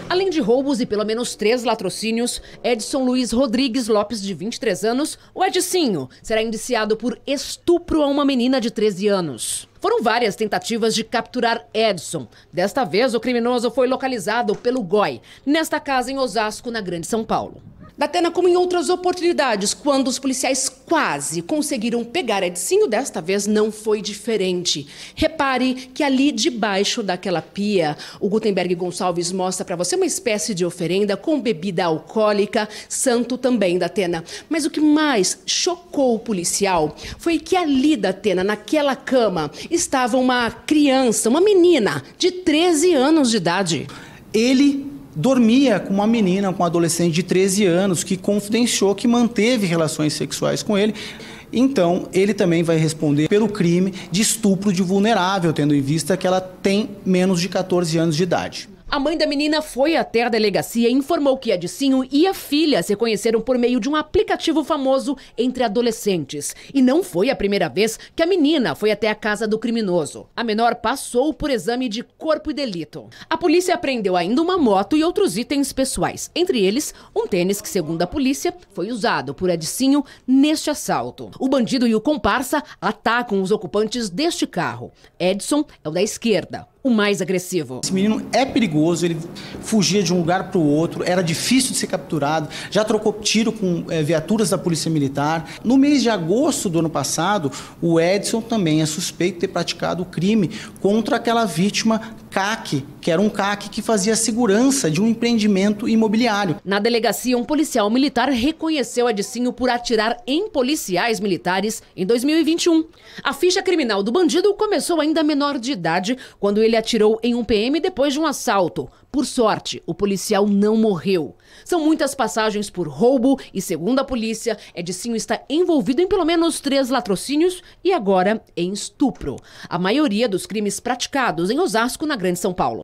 Além de roubos e pelo menos 3 latrocínios, Edson Luiz Rodrigues Lopes, de 23 anos, o Edicinho, será indiciado por estupro a uma menina de 13 anos. Foram várias tentativas de capturar Edson. Desta vez, o criminoso foi localizado pelo GOI, nesta casa em Osasco, na Grande São Paulo. Datena, como em outras oportunidades, quando os policiais quase conseguiram pegar Edicinho, desta vez não foi diferente. Repare que ali debaixo daquela pia, o Gutenberg Gonçalves mostra para você uma espécie de oferenda com bebida alcoólica, santo também, Datena. Mas o que mais chocou o policial foi que ali, Datena, naquela cama, estava uma criança, uma menina de 13 anos de idade. Ele dormia com uma menina, com um adolescente de 13 anos, que confidenciou que manteve relações sexuais com ele. Então, ele também vai responder pelo crime de estupro de vulnerável, tendo em vista que ela tem menos de 14 anos de idade. A mãe da menina foi até a delegacia e informou que Edicinho e a filha se conheceram por meio de um aplicativo famoso entre adolescentes. E não foi a primeira vez que a menina foi até a casa do criminoso. A menor passou por exame de corpo e delito. A polícia apreendeu ainda uma moto e outros itens pessoais. Entre eles, um tênis que, segundo a polícia, foi usado por Edicinho neste assalto. O bandido e o comparsa atacam os ocupantes deste carro. Edson é o da esquerda, o mais agressivo. Esse menino é perigoso, ele fugia de um lugar para o outro, era difícil de ser capturado, já trocou tiro com viaturas da Polícia Militar. No mês de agosto do ano passado, o Edson também é suspeito de ter praticado o crime contra aquela vítima CAC, que era um CAC que fazia a segurança de um empreendimento imobiliário. Na delegacia, um policial militar reconheceu Edicinho por atirar em policiais militares em 2021. A ficha criminal do bandido começou ainda menor de idade, quando ele atirou em um PM depois de um assalto. Por sorte, o policial não morreu. São muitas passagens por roubo e, segundo a polícia, Edicinho está envolvido em pelo menos 3 latrocínios e agora em estupro. A maioria dos crimes praticados em Osasco, na Grande São Paulo.